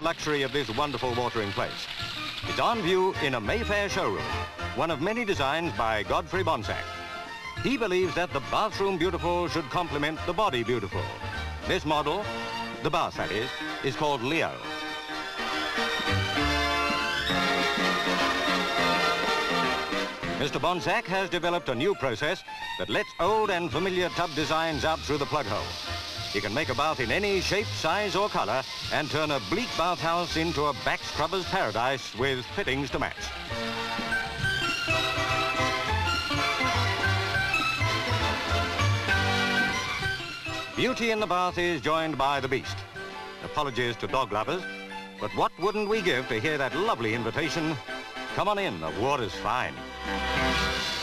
The luxury of this wonderful watering place. It's on view in a Mayfair showroom, one of many designs by Godfrey Bonsack. He believes that the bathroom beautiful should complement the body beautiful. This model, the bath that is called Leo. Mr. Bonsack has developed a new process that lets old and familiar tub designs out through the plug hole. You can make a bath in any shape, size or colour and turn a bleak bathhouse into a back scrubber's paradise with fittings to match. Beauty in the bath is joined by the beast. Apologies to dog lovers, but what wouldn't we give to hear that lovely invitation? Come on in, the water's fine.